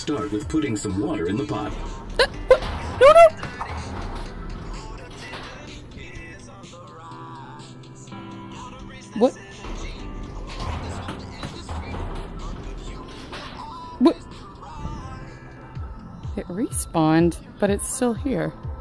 start with putting some water in the pot. What? No, no! What? What? It respawned, but it's still here.